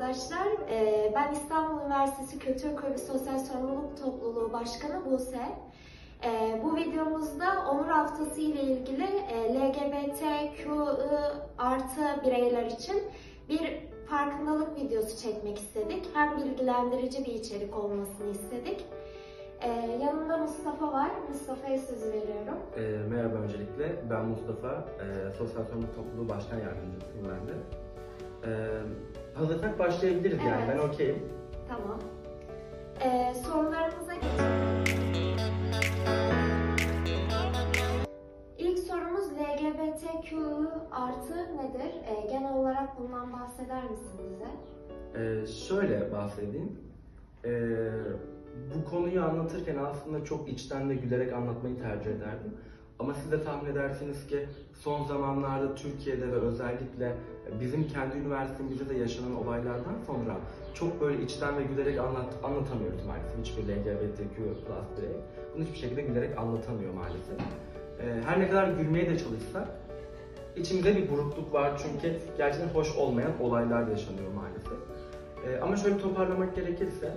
arkadaşlar. Ben İstanbul Üniversitesi Kültür Kulübü Sosyal Sorumluluk Topluluğu Başkanı Buse. Bu videomuzda Onur Haftası ile ilgili LGBTQI+ bireyler için bir farkındalık videosu çekmek istedik. Hem bilgilendirici bir içerik olmasını istedik. Yanımda Mustafa var. Mustafa'ya sözü veriyorum. Merhaba öncelikle. Ben Mustafa. Sosyal Sorumluluk Topluluğu Başkan Yardımcısıyım ben de. Hazırsak başlayabiliriz yani. Evet. Ben okeyim. Tamam. Sorularımıza geçelim. İlk sorumuz LGBTQI+ nedir? Genel olarak bundan bahseder misin bize? Şöyle bahsedeyim. Bu konuyu anlatırken aslında çok içten de gülerek anlatmayı tercih ederdim. Ama siz de tahmin edersiniz ki son zamanlarda Türkiye'de ve özellikle bizim kendi üniversitemizde de yaşanan olaylardan sonra çok böyle içten ve gülerek anlatamıyoruz maalesef. Hiçbir LGBTQ+ birey bunu hiçbir şekilde gülerek anlatamıyor maalesef. Her ne kadar gülmeye de çalışsak içimizde bir burukluk var çünkü gerçekten hoş olmayan olaylar yaşanıyor maalesef. Ama şöyle toparlamak gerekirse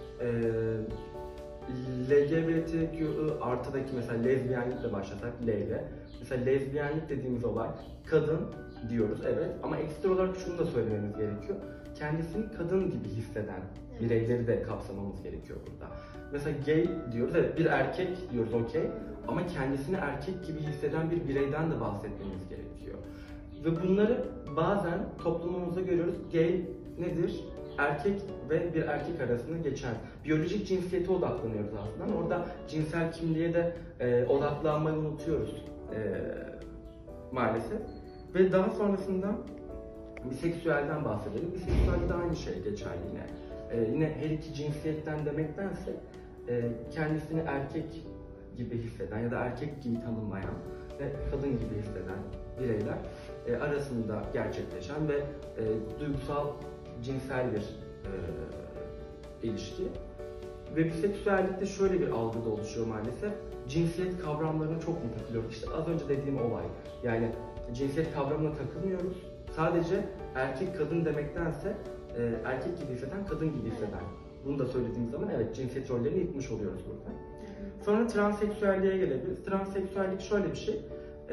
LGBTQI+'daki mesela lezbiyenlikle başlasak L ile. Mesela lezbiyenlik dediğimiz olay kadın diyoruz evet ama ekstra olarak şunu da söylememiz gerekiyor. Kendisini kadın gibi hisseden bireyleri de kapsamamız gerekiyor burada. Mesela gay diyoruz evet bir erkek diyoruz okey ama kendisini erkek gibi hisseden bir bireyden de bahsetmemiz gerekiyor. Ve bunları bazen toplumumuzda görüyoruz. Gay nedir? Erkek ve bir erkek arasında geçen biyolojik cinsiyete odaklanıyoruz aslında ama orada cinsel kimliğe de odaklanmayı unutuyoruz maalesef. Ve daha sonrasında biseksüelden bahsedelim. Biseksüelde de aynı şey geçerli yine. Yine her iki cinsiyetten demektense kendisini erkek gibi hisseden ya da erkek gibi tanımlayan ve kadın gibi hisseden bireyler arasında gerçekleşen ve duygusal cinsel bir ilişki. Ve biseksüellikte şöyle bir algı da oluşuyor maalesef. Cinsiyet kavramlarına çok mu takılıyoruz? İşte az önce dediğim olay. Yani cinsiyet kavramına takılmıyoruz. Sadece erkek kadın demektense erkek gibi hisseden, kadın gibi hisseden. Bunu da söylediğimiz zaman evet cinsiyet rollerini yıkmış oluyoruz burada. Sonra transseksüelliğe gelebiliriz. Transseksüellik şöyle bir şey.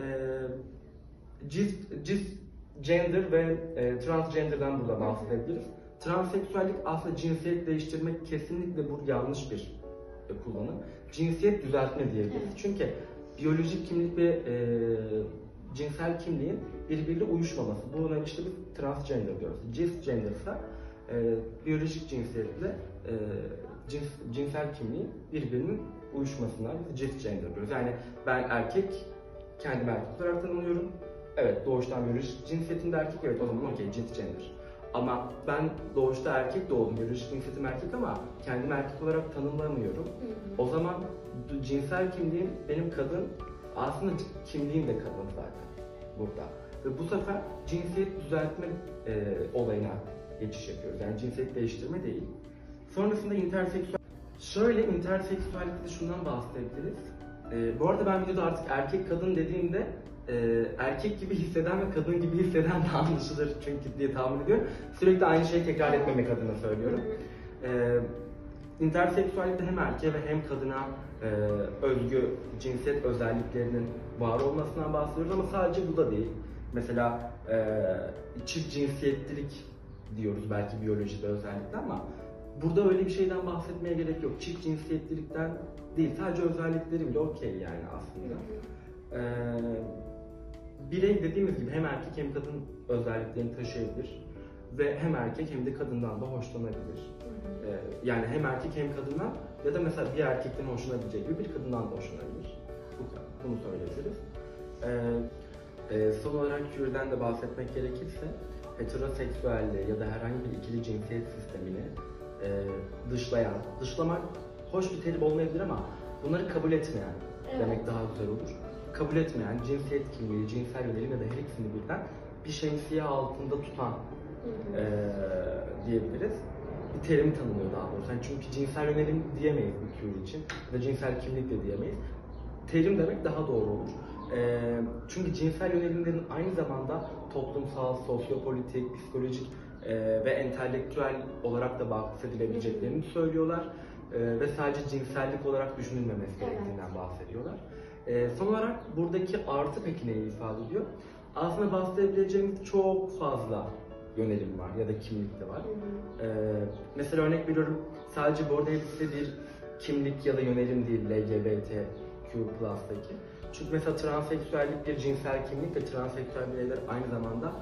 Gender ve transgender'dan burada bahsedebiliriz. Transseksüellik aslında cinsiyet değiştirmek kesinlikle bu yanlış bir kullanım. Cinsiyet düzeltme diyebiliriz. Çünkü biyolojik kimlik ve cinsel kimliğin birbiriyle uyuşmaması. Buna işte biz transgender diyoruz. Cisgender ise biyolojik cinsiyetle cinsel kimliğin birbirinin uyuşmasına biz cisgender diyoruz. Yani ben erkek, kendimi erkek olarak tanımlıyorum. Evet doğuştan biyolojik cinsiyetimde erkek evet o zaman okey cisgender. Ama ben doğuşta erkek doğdum, biyolojik cinsiyetim erkek ama kendimi erkek olarak tanımlamıyorum. O zaman cinsel kimliğim benim kadın, aslında kimliğim de kadın zaten burada. Ve bu sefer cinsiyet düzeltme olayına geçiş yapıyoruz. Yani cinsiyet değiştirme değil. Sonrasında interseksüel. Şöyle interseksüellikte şundan bahsedebiliriz. Bu arada ben videoda artık erkek kadın dediğimde erkek gibi hisseden ve kadın gibi hisseden de anlaşılır çünkü diye tahmin ediyorum. Sürekli aynı şeyi tekrar etmemek adına söylüyorum. İnterseksüellikte hem erkeğe ve hem kadına özgü cinsiyet özelliklerinin var olmasından bahsediyoruz ama sadece bu da değil. Mesela çift cinsiyetlilik diyoruz belki biyolojide özellikle ama burada öyle bir şeyden bahsetmeye gerek yok. Çift cinsiyetlilikten değil, sadece özellikleri bile okey yani aslında. Birey dediğimiz gibi hem erkek hem kadın özelliklerini taşıyabilir ve hem erkek hem de kadından da hoşlanabilir. Yani hem erkek hem kadından ya da mesela bir erkekten hoşlanabileceği gibi bir kadından da hoşlanabilir. Bunu söyleyebiliriz. Son olarak queer'den de bahsetmek gerekirse heteroseksüelliği ya da herhangi bir ikili cinsiyet sistemini dışlamak hoş bir terim olmayabilir ama bunları kabul etmeyen demek daha güzel olur. Kabul etmeyen, cinsiyet kimliği, cinsel yönelim ya da her ikisini birden bir şemsiye altında tutan diyebiliriz. Bir terimi tanımlıyor daha doğrusu. Yani çünkü cinsel yönelim diyemeyiz bu queer için ya da cinsel kimlik de diyemeyiz. Terim demek daha doğru olur. Çünkü cinsel yönelimlerin aynı zamanda toplumsal, sosyopolitik, psikolojik ve entelektüel olarak da bahsedilebileceklerini söylüyorlar. Ve sadece cinsellik olarak düşünülmemesi gerektiğinden bahsediyorlar. Son olarak buradaki artı peki neyi ifade ediyor? Aslında bahsedebileceğimiz çok fazla yönelim var ya da kimlik de var. Mesela örnek veriyorum, sadece bu arada hepsi bir kimlik ya da yönelim değil LGBTQ+'daki. Çünkü mesela transseksüellik bir cinsel kimlik ve transseksüel bireyler aynı zamanda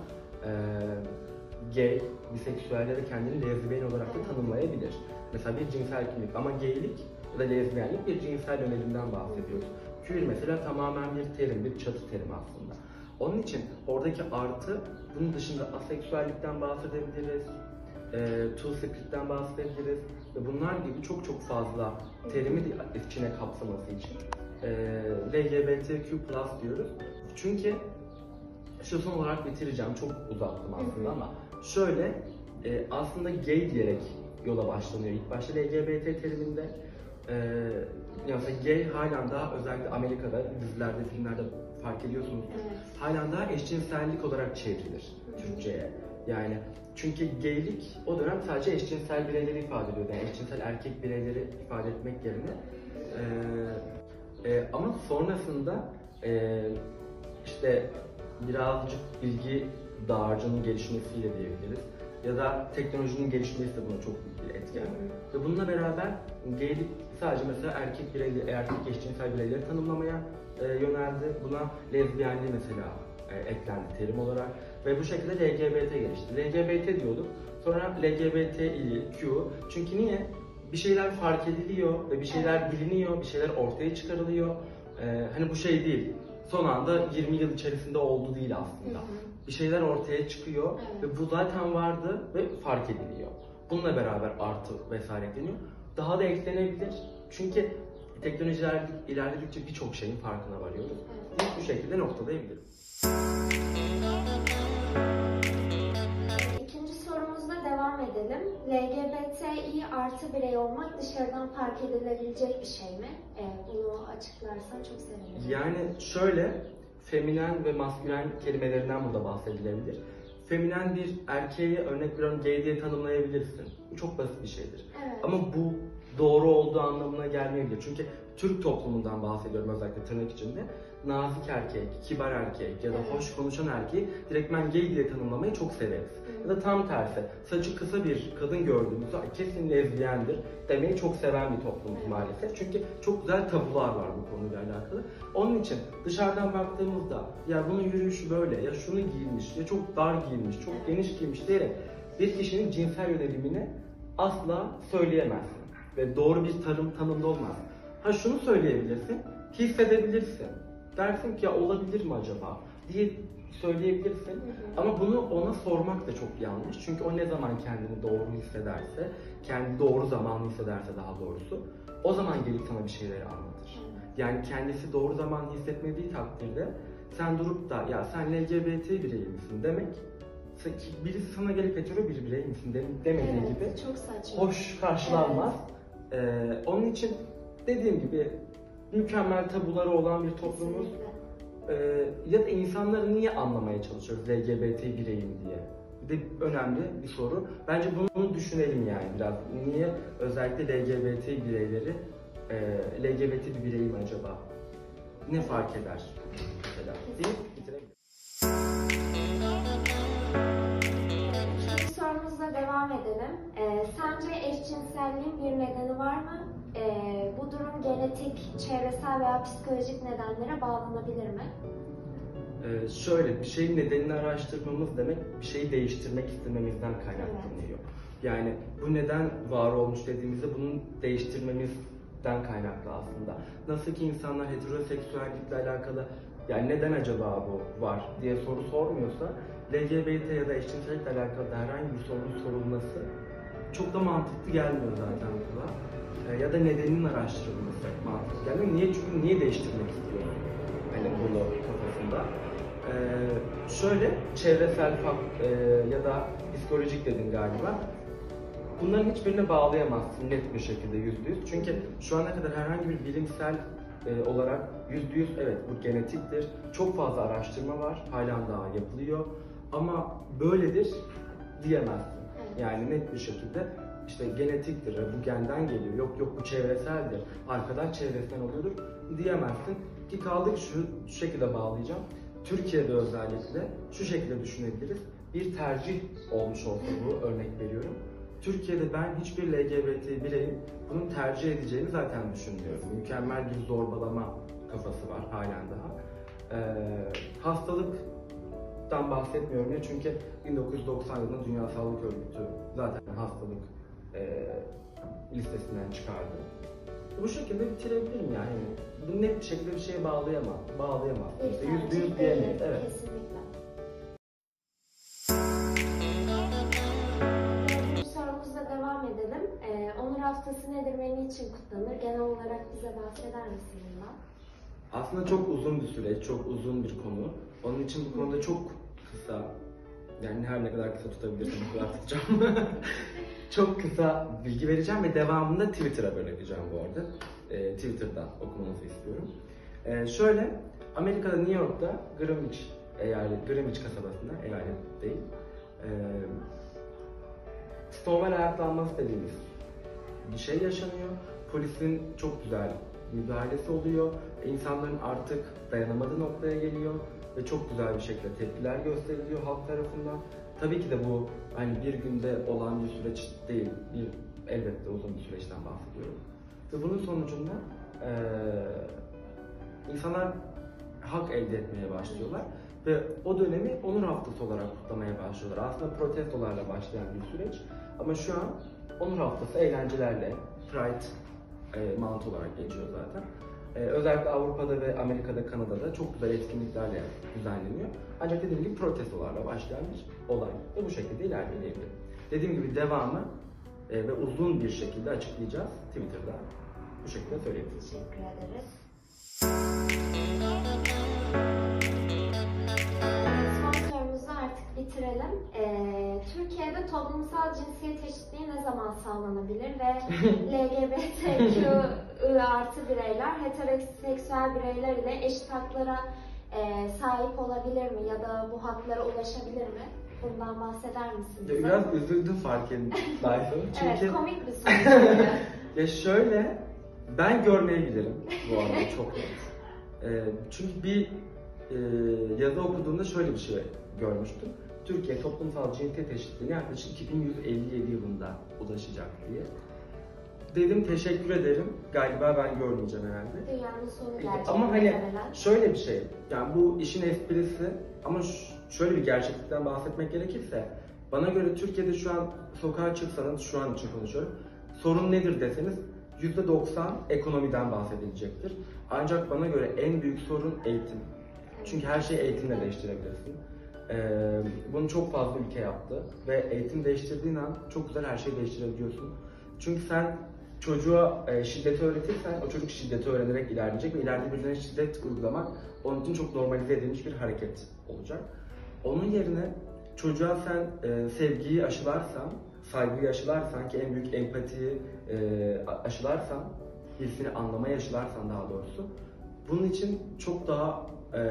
gay, biseksüel ya da kendini lezbiyen olarak da tanımlayabilir. Mesela bir cinsel kimlik ama gaylik ya da lezbiyenlik bir cinsel yönelimden bahsediyoruz. Queer mesela tamamen bir terim, bir çatı terim aslında. Onun için oradaki artı, bunun dışında aseksüellikten bahsedebiliriz, two-spirit'ten bahsedebiliriz ve bunlar gibi çok fazla terimi de içine kapsaması için LGBTQ+ diyoruz. Çünkü şu son olarak bitireceğim, çok uzattım aslında ama şöyle, aslında gay diyerek yola başlanıyor. İlk başta LGBT teriminde, yani gay halen daha özellikle Amerika'da dizilerde, filmlerde fark ediyorsunuz. Halen daha eşcinsellik olarak çevrilir Türkçe'ye. Yani çünkü gaylik o dönem sadece eşcinsel bireyleri ifade ediyordu. Yani eşcinsel erkek bireyleri ifade etmek yerine. Ama sonrasında işte birazcık bilgi dağarcığının gelişmesiyle diyebiliriz. Ya da teknolojinin gelişmesi de buna çok büyük bir etken. Ve bununla beraber gaylik sadece mesela erkek eşcinsel bireyleri tanımlamaya yöneldi. Buna lezbiyenliği mesela eklendi terim olarak. Ve bu şekilde LGBT gelişti. LGBT diyorduk. Sonra LGBTQ. Çünkü niye? Bir şeyler fark ediliyor ve bir şeyler biliniyor, bir şeyler ortaya çıkarılıyor. Hani bu şey değil. Son anda 20 yıl içerisinde oldu değil aslında. Bir şeyler ortaya çıkıyor ve bu zaten vardı ve fark ediliyor. Bununla beraber artı vesaire ekleniyor. Daha da eklenebilir. Çünkü teknolojiler ilerledikçe birçok şeyin farkına varıyoruz. Biz bu şekilde noktalayabiliriz. İkinci sorumuzla devam edelim. LGBTİ artı birey olmak dışarıdan fark edilebilecek bir şey mi? Bunu açıklarsan çok sevinirim. Yani şöyle, feminen ve maskülen kelimelerinden burada bahsedilebilir. Feminen bir erkeğe örnek veriyorum gay diye tanımlayabilirsin. Bu çok basit bir şeydir. Ama bu doğru olduğu anlamına gelmeyebilir. Çünkü Türk toplumundan bahsediyorum özellikle tırnak içinde. Nazik erkek, kibar erkek ya da hoş konuşan erkeği direktmen gay diye tanımlamayı çok severiz. Ya da tam tersi, saçı kısa bir kadın gördüğümüzde kesin lezbiyendir demeyi çok seven bir toplumuz maalesef. Çünkü çok güzel tabular var bu konuyla alakalı. Onun için dışarıdan baktığımızda ya bunun yürüyüşü böyle, ya şunu giymiş, ya çok dar giymiş, çok geniş giymiş diyerek bir kişinin cinsel yönelimini asla söyleyemezsin. Ve doğru bir tanımda olmaz. Ha şunu söyleyebilirsin, hissedebilirsin. Dersin ki ya olabilir mi acaba diye söyleyebilirsin. Ama bunu ona sormak da çok yanlış. Çünkü o ne zaman kendini doğru hissederse, kendi doğru zamanı hissederse daha doğrusu, o zaman gelip sana bir şeyleri anlatır. Yani kendisi doğru zaman hissetmediği takdirde sen durup da ya sen LGBT birey misin demek, birisi sana gelip hetero bir birey misin demediği gibi çok saçma. Hoş karşılanmaz. Onun için dediğim gibi mükemmel tabuları olan bir toplumuz. Ya da insanları niye anlamaya çalışıyoruz LGBT bireyim diye? Bir de önemli bir soru. Bence bunu düşünelim yani biraz. Niye özellikle LGBT bireyleri LGBT bir bireyim acaba? Ne fark eder? Mesela deyip bitirebiliriz. İkinci sorumuzla devam edelim. Sence eşcinselliğin bir nedeni var mı? Bu durum genetik, çevresel veya psikolojik nedenlere bağlanabilir mi? Şöyle, bir şeyin nedenini araştırmamız demek, bir şeyi değiştirmek istememizden kaynaklanıyor. Yani bu neden var olmuş dediğimizde bunun değiştirmemizden kaynaklı aslında. Nasıl ki insanlar heteroseksüellikle alakalı, yani neden acaba bu var diye soru sormuyorsa, LGBT ya da eşcinsellikle alakalı herhangi bir sorunun sorulması çok da mantıklı gelmiyor zaten kulağa. Ya da nedeninin araştırılması mantıklı gelmiyor. Niye? Çünkü niye değiştirmek istiyor? Hani bunu kafasında. Şöyle, çevresel ya da psikolojik dedin galiba. Bunların hiçbirine bağlayamazsın net bir şekilde %100. Çünkü şu ana kadar herhangi bir bilimsel olarak %100 evet bu genetiktir. Çok fazla araştırma var, halen daha yapılıyor. Ama böyledir diyemezsin. Evet. Yani net bir şekilde işte genetiktir, bu genden geliyor, yok bu çevreseldir, arkadaş çevresinden oluyordur diyemezsin. Ki kaldı ki şu şekilde bağlayacağım. Türkiye'de özellikle şu şekilde düşünebiliriz. Bir tercih olmuş olsa bu, örnek veriyorum. Türkiye'de ben hiçbir LGBT bireyin bunu tercih edeceğini zaten düşünmüyorum. Mükemmel bir zorbalama kafası var halen daha. Hastalıktan bahsetmiyorum ya, çünkü 1990 yılında Dünya Sağlık Örgütü zaten hastalık listesinden çıkardı. Bu şekilde bitirebilirim yani. Bu net bir şekilde bir şeye bağlayamam. İşte %100 diyemeyiz. Evet. Kesinlikle. Bu sorumuzla devam edelim. Onur Haftası nedir ve niçin kutlanır? Genel olarak bize bahseder misin bundan? Aslında çok uzun bir süreç, çok uzun bir konu. Onun için bu konuda çok kısa, yani her ne kadar kısa tutabilirsem bu kadar tutacağım. Çok kısa bilgi vereceğim ve devamında Twitter'a bırakacağım bu arada. Twitter'dan okumanızı istiyorum. Şöyle, Amerika'da New York'ta Greenwich kasabasında, eyalet değil, Stonewall ayaklanması dediğimiz bir şey yaşanıyor. Polisin çok güzel müdahalesi oluyor. İnsanların artık dayanamadığı noktaya geliyor ve çok güzel bir şekilde tepkiler gösteriliyor halk tarafından. Tabii ki de bu hani bir günde olan bir süreç değil, elbette uzun bir süreçten bahsediyorum. Ve bunun sonucunda insanlar hak elde etmeye başlıyorlar ve o dönemi Onur Haftası olarak kutlamaya başlıyorlar. Aslında protestolarla başlayan bir süreç ama şu an Onur Haftası eğlencelerle, Pride mantı olarak geçiyor zaten. Özellikle Avrupa'da ve Amerika'da, Kanada'da çok güzel etkinliklerle düzenleniyor. Ancak dediğim gibi protestolarla başlayan bir olay ve bu şekilde ilerleyebilir. Dediğim gibi devamı ve uzun bir şekilde açıklayacağız Twitter'da. Bu şekilde söyleyebiliriz. Teşekkür ederiz. Son sorumuzu artık bitirelim. Türkiye'de toplumsal cinsiyet eşitliği ne zaman sağlanabilir ve LGBTQ artı bireyler heteroseksüel bireyler ile eşit haklara sahip olabilir mi ya da bu haklara ulaşabilir mi? Bundan bahseder misiniz? Biraz üzüldüm fark ettim. Çünkü Evet, komik bir soru. ya şöyle, ben görmeyebilirim bu arada çok net. Çünkü bir yazı okuduğumda şöyle bir şey görmüştüm. Türkiye toplumsal cinsiyet eşitliğine yaklaşık 2157 yılında ulaşacak diye. Dedim teşekkür ederim. Galiba ben görmeyeceğim herhalde. Dünyanın sonu gelecek. Ama hani şöyle bir şey. Yani bu işin esprisi ama şöyle bir gerçeklikten bahsetmek gerekirse bana göre Türkiye'de şu an sokağa çıksanız, şu an için konuşuyorum. Sorun nedir deseniz %90 ekonomiden bahsedilecektir. Ancak bana göre en büyük sorun eğitim. Çünkü her şeyi eğitimle değiştirebilirsin. Bunu çok fazla ülke yaptı ve eğitim değiştirdiğin an çok güzel her şeyi değiştirebiliyorsun. Çünkü sen çocuğa şiddeti öğretirsen o çocuk şiddeti öğrenerek ilerleyecek ve ileride birine şiddet uygulamak onun için çok normalize edilmiş bir hareket olacak. Onun yerine çocuğa sen sevgiyi aşılarsan, saygıyı aşılarsan ki en büyük empatiyi aşılarsan, birisini anlamayı aşılarsan daha doğrusu, bunun için çok daha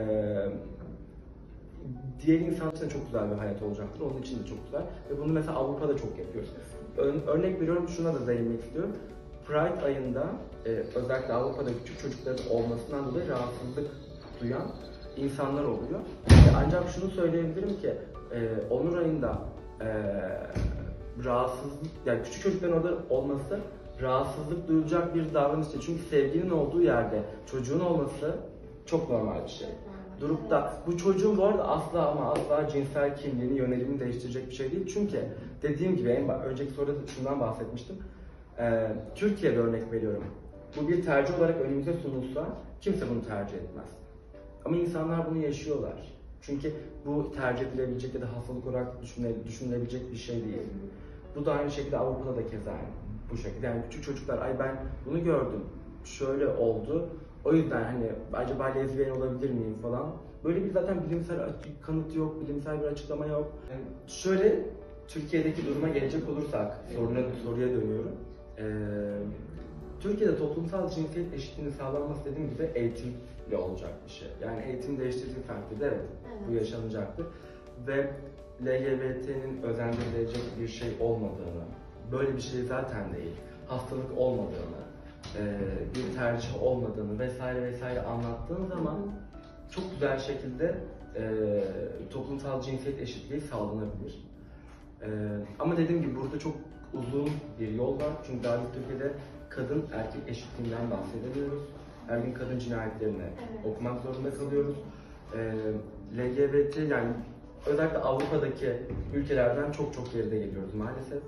diğer insan için de çok güzel bir hayat olacaktır. Onun için de çok güzel. Ve bunu mesela Avrupa'da çok yapıyoruz. Örnek veriyorum, şuna da değinmek istiyorum. Pride ayında özellikle Avrupa'da küçük çocukların olmasından dolayı rahatsızlık duyan insanlar oluyor. Ancak şunu söyleyebilirim ki Onur ayında rahatsızlık, yani küçük çocukların orada olması rahatsızlık duyulacak bir davranış değil. Çünkü sevginin olduğu yerde çocuğun olması çok normal bir şey. Durup da bu çocuğun bu arada asla ama asla cinsel kimliğini, yönelimini değiştirecek bir şey değil. Çünkü dediğim gibi önceki soruda şundan bahsetmiştim. Türkiye'de örnek veriyorum. Bu bir tercih olarak önümüze sunulsa kimse bunu tercih etmez. Ama insanlar bunu yaşıyorlar. Çünkü bu tercih edilebilecek ya da hastalık olarak düşünülebilecek bir şey değil. Bu da aynı şekilde Avrupa'da da keza bu şekilde. Yani küçük çocuklar, ay ben bunu gördüm, şöyle oldu. O yüzden hani acaba lezbiyen olabilir miyim falan. Böyle bir zaten bilimsel kanıt yok, bilimsel bir açıklama yok. Yani şöyle Türkiye'deki duruma gelecek olursak, soruya dönüyorum. Türkiye'de toplumsal cinsiyet eşitliğinin sağlanması dediğim gibi eğitimle olacak bir şey. Yani eğitim değiştirdiği takdirde evet, bu yaşanacaktır. ve LGBT'nin özendirilecek bir şey olmadığını, böyle bir şey zaten değil, hastalık olmadığını, bir tercih olmadığını vesaire vesaire anlattığın zaman çok güzel şekilde toplumsal cinsiyet eşitliği sağlanabilir. Ama dediğim gibi burada çok uzun bir yol var. Çünkü daha biz Türkiye'de kadın erkek eşitliğinden bahsedemiyoruz. Her gün kadın cinayetlerini okumak zorunda kalıyoruz. LGBT yani özellikle Avrupa'daki ülkelerden çok çok geride geliyoruz maalesef.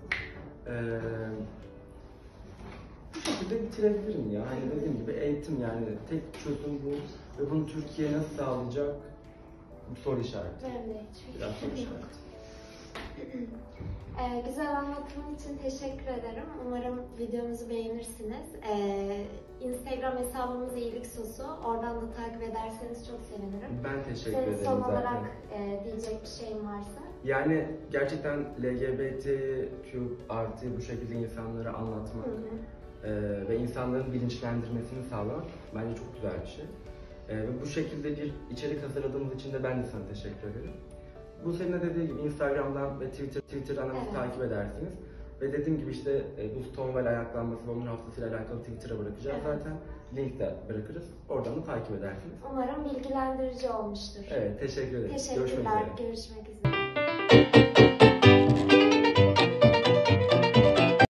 Bu şekilde bitirebilirim ya. Hani dediğim gibi eğitim yani tek çözüm bu ve bunu Türkiye nasıl sağlayacak? Soru işareti. Benim de hiçbir Biraz soru fikrim yok. işareti. Güzel anlatımın için teşekkür ederim. Umarım videomuzu beğenirsiniz. Instagram hesabımız iyilik sosu. Oradan da takip ederseniz çok sevinirim. Ben teşekkür Senin ederim son zaten. olarak diyecek bir şeyin varsa. Yani gerçekten LGBTQ artı bu şekilde insanları anlatmak ve insanların bilinçlendirmesini sağlamak bence çok güzel bir şey. Ve bu şekilde bir içerik hazırladığımız için de ben de sana teşekkür ederim. Bu senin de dediği gibi Instagram'dan ve Twitter'dan bizi takip edersiniz. Ve dediğim gibi işte bu Stonewall ayaklanması ve onun haftasıyla alakalı Twitter'a bırakacağız zaten. Link de bırakırız. Oradan da takip edersiniz. Umarım bilgilendirici olmuştur. Evet, teşekkür ederim. Teşekkürler. Görüşmek üzere. Görüşmek üzere.